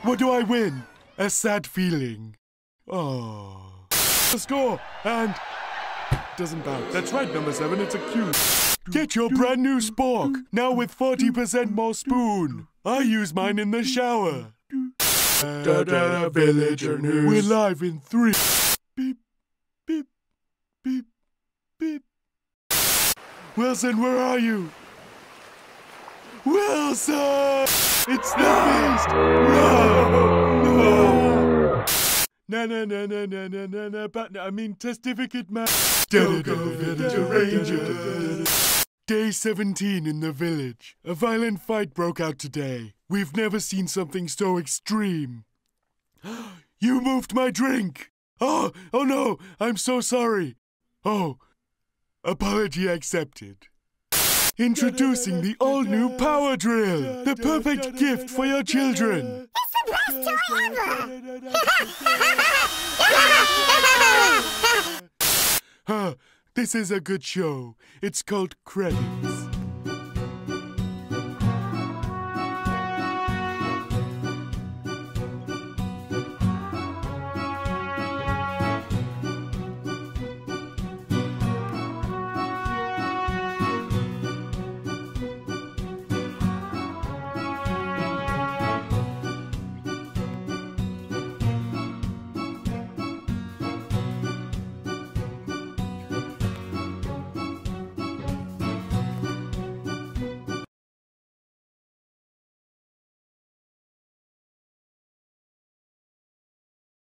What do I win? A sad feeling. Oh. The score, and... doesn't bounce. That's right, number 7, it's a Q. Get your brand new spork, now with 40% more spoon. I use mine in the shower. Villager news. We're live in 3. Beep, beep, beep, beep. Wilson, where are you? Wilson! It's the beast! No! But I mean, testificate man. Day 17 in the village. A violent fight broke out today. We've never seen something so extreme. You moved my drink! Oh no! I'm so sorry! Oh, apology accepted. Introducing the all-new Power Drill! The perfect gift for your children! It's the best toy ever! This is a good show. It's called Credits.